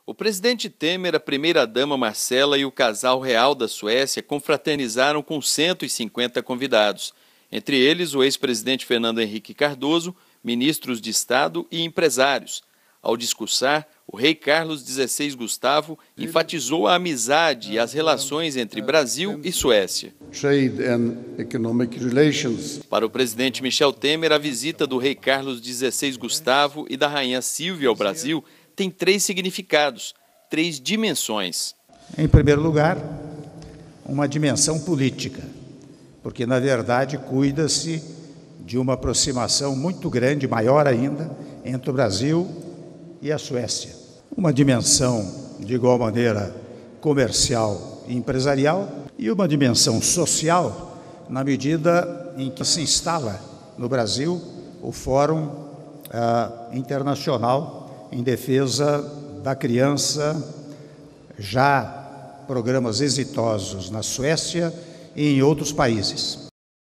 O presidente Temer, a primeira-dama Marcela e o casal real da Suécia confraternizaram com 150 convidados. Entre eles, o ex-presidente Fernando Henrique Cardoso, ministros de Estado e empresários. Ao discursar, o rei Carlos XVI Gustavo enfatizou a amizade e as relações entre Brasil e Suécia. Para o presidente Michel Temer, a visita do rei Carlos XVI Gustavo e da rainha Sílvia ao Brasil tem 3 significados, 3 dimensões. Em primeiro lugar, uma dimensão política, porque, na verdade, cuida-se de uma aproximação muito grande, maior ainda, entre o Brasil e a Suécia. Uma dimensão, de igual maneira, comercial e empresarial, e uma dimensão social, na medida em que se instala no Brasil o Fórum Internacional em defesa da criança, já programas exitosos na Suécia e em outros países.